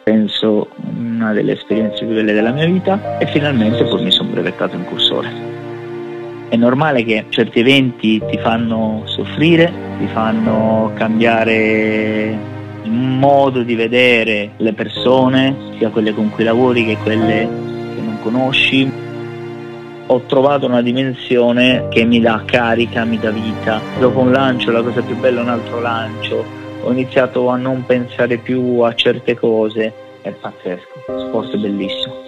penso una delle esperienze più belle della mia vita, e finalmente poi mi sono brevettato in cursore. È normale che certi eventi ti fanno soffrire, ti fanno cambiare il modo di vedere le persone, sia quelle con cui lavori che quelle che non conosci. Ho trovato una dimensione che mi dà carica, mi dà vita. Dopo un lancio, la cosa più bella è un altro lancio. Ho iniziato a non pensare più a certe cose. È pazzesco, sport è bellissimo.